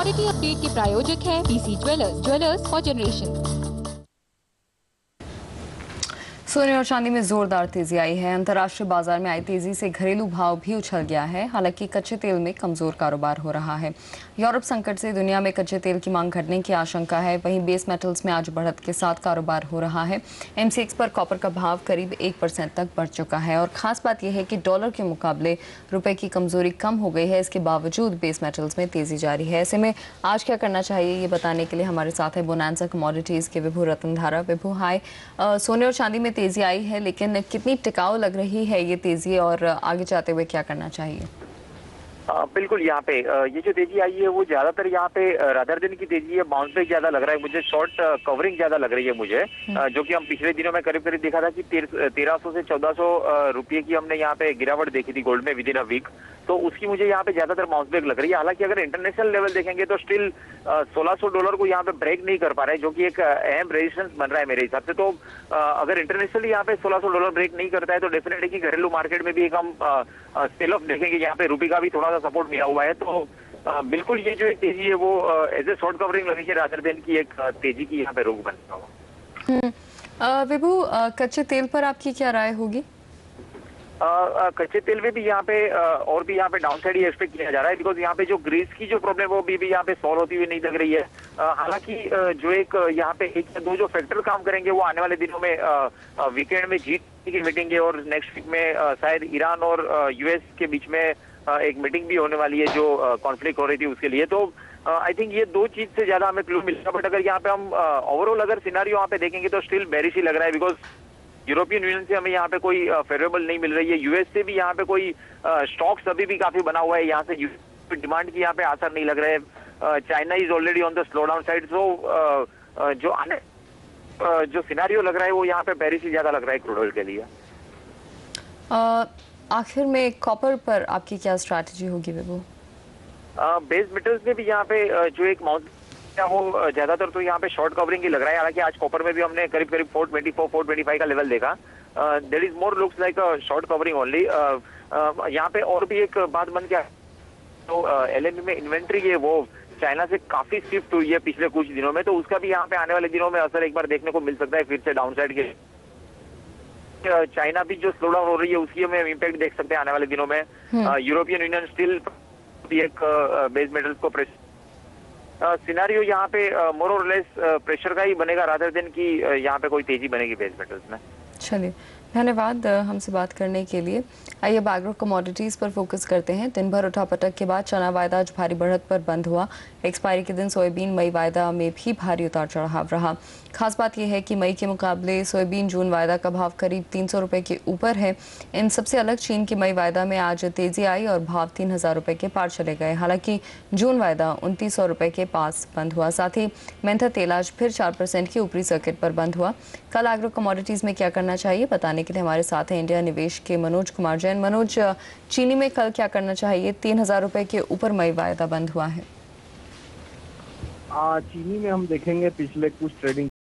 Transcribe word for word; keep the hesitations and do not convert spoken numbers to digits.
Commodity update के प्रायोजक हैं PC Jewellers, jewellers for generation. सोने और चांदी में जोरदार तेजी आई है। अंतर्राष्ट्रीय बाजार में आई तेजी से घरेलू भाव भी उछल गया है। हालांकि कच्चे तेल में कमजोर कारोबार हो रहा है। यूरोप संकट से दुनिया में कच्चे तेल की मांग घटने की आशंका है। वहीं बेस मेटल्स में आज बढ़त के साथ कारोबार हो रहा है। एमसीएक्स पर कॉपर का भाव करीब एक परसेंट तक बढ़ चुका है। और खास बात यह है कि डॉलर के मुकाबले रुपए की कमजोरी कम हो गई है। इसके बावजूद बेस मेटल्स में तेजी जारी है। ऐसे में आज क्या करना चाहिए, ये बताने के लिए हमारे साथ है बोनांसा कमोडिटीज के विभू रतनधारा। विभू हाय, सोने और चांदी में तेजी आई है, लेकिन कितनी टिकाऊ लग रही है ये तेजी और आगे जाते हुए क्या करना चाहिए? आ, बिल्कुल, यहाँ पे ये जो तेजी आई है वो ज्यादातर यहाँ पे रादर दिन की तेजी है। बाउंस बैक ज्यादा लग रहा है मुझे, शॉर्ट कवरिंग ज्यादा लग रही है मुझे, जो कि हम पिछले दिनों में करीब करीब देखा था कि तेरह सौ से चौदह सौ रुपये की हमने यहाँ पे गिरावट देखी थी गोल्ड में विद इन अ वीक। तो उसकी मुझे यहाँ पे ज्यादातर बाउंस बैक लग रही है। हालांकि अगर इंटरनेशनल लेवल देखेंगे तो स्टिल सोलह सौ डॉलर को यहाँ पे ब्रेक नहीं कर पा रहा है, जो कि एक अहम रेजिस्टेंस बन रहा है मेरे हिसाब से। तो अगर इंटरनेशनली यहाँ पे सोलह सौ डॉलर ब्रेक नहीं करता है तो डेफिनेटली कि घरेलू मार्केट में भी एक हम सेल ऑफ देखेंगे। यहाँ पे रुपये का भी थोड़ा सा सपोर्ट मिला हुआ है। तो आ, बिल्कुल ये जो एक तेजी है वो एज ए शॉर्ट कवरिंग लगी है रादर देन की एक तेजी की यहाँ पे रुख बन रहा है। विभू, कच्चे तेल पर आपकी क्या राय होगी? कच्चे तेल में भी यहाँ पे और भी यहाँ पे डाउन साइड ही एक्सपेक्ट किया जा रहा है, बिकॉज यहाँ पे जो ग्रीस की जो प्रॉब्लम है वो भी, भी यहाँ पे सॉल्व होती हुई नहीं लग रही है। हालांकि जो एक यहाँ पे एक या दो जो फैक्टर काम करेंगे वो आने वाले दिनों में वीकेंड में जी की मीटिंग है और नेक्स्ट वीक में शायद ईरान और यूएस के बीच में एक मीटिंग भी होने वाली है जो कॉन्फ्लिक्ट हो रही थी उसके लिए। तो आई थिंक ये दो चीज से ज्यादा हमें क्लू मिलेगा। बट अगर यहाँ पे हम ओवरऑल अगर सिनारियो यहाँ पे देखेंगे तो स्टिल बेरिश ही लग रहा है, बिकॉज यूरोपियन यूनियन से हमें यहाँ पे कोई फेवरेबल नहीं मिल रही है। यूएस से भी यहाँ पे कोई स्टॉक्स अभी भी काफी बना हुआ है। यहाँ से डिमांड की यहाँ पे असर नहीं लग रहा है। China is already on the slow down side. So जो आने जो सिनारियो लग रहा है वो यहाँ पे पेरिस ही ज्यादा लग रहा है क्रूड ऑयल के लिए। आखिर में कॉपर पर आपकी क्या स्ट्रैटेजी होगी विभू? बेस मेटल्स में भी यहाँ पे जो एक माउंट वो ज्यादातर तो यहाँ पे शॉर्ट कवरिंग ही लग रहा है। हालांकि आज कॉपर में भी हमने करीब करीब four twenty four, four twenty five का लेवल देखा। There is more looks like short covering only. यहाँ पे और भी एक बात बन गया तो एलएमई में इन्वेंट्री है वो चाइना से काफी शिफ्ट हुई है पिछले कुछ दिनों में। तो उसका भी यहाँ पे आने वाले दिनों में असर एक बार देखने को मिल सकता है फिर से डाउन साइड के। चाइना भी जो स्लो डाउन हो रही है उसकी हमें इम्पैक्ट देख सकते हैं आने वाले दिनों में। यूरोपियन यूनियन स्टिल एक बेस मेटल्स को प्रेस सिनारियो यहाँ पे मोर और लेस प्रेशर का ही बनेगा रादर देन कि यहाँ पे कोई तेजी बनेगी बेस मेटल्स में। चलिए, धन्यवाद हमसे बात करने के लिए। आइए अब एग्रो कमोडिटीज पर फोकस करते हैं। दिन भर उठापटक के बाद चना वायदा आज भारी बढ़त पर बंद हुआ। एक्सपायरी के दिन सोयाबीन मई वायदा में भी भारी उतार चढ़ाव रहा। खास बात यह है कि मई के मुकाबले सोयाबीन जून वायदा का भाव करीब तीन सौ रुपये के ऊपर है। इन सबसे अलग चीन की मई वायदा में आज तेजी आई और भाव तीन हजार रुपये के पार चले गए। हालांकि जून वायदा उनतीस सौ रुपये के पास बंद हुआ। साथ ही मेंथा तेल आज फिर चार परसेंट की ऊपरी सर्किट पर बंद हुआ। कल एग्रो कमोडिटीज में क्या करना चाहिए बताने के लिए हमारे साथ हैं इंडिया निवेश के मनोज कुमार जैन। मनोज, चीनी में कल क्या करना चाहिए? तीन हजार रुपए के ऊपर मई वायदा बंद हुआ है। आ, चीनी में हम देखेंगे पिछले कुछ ट्रेडिंग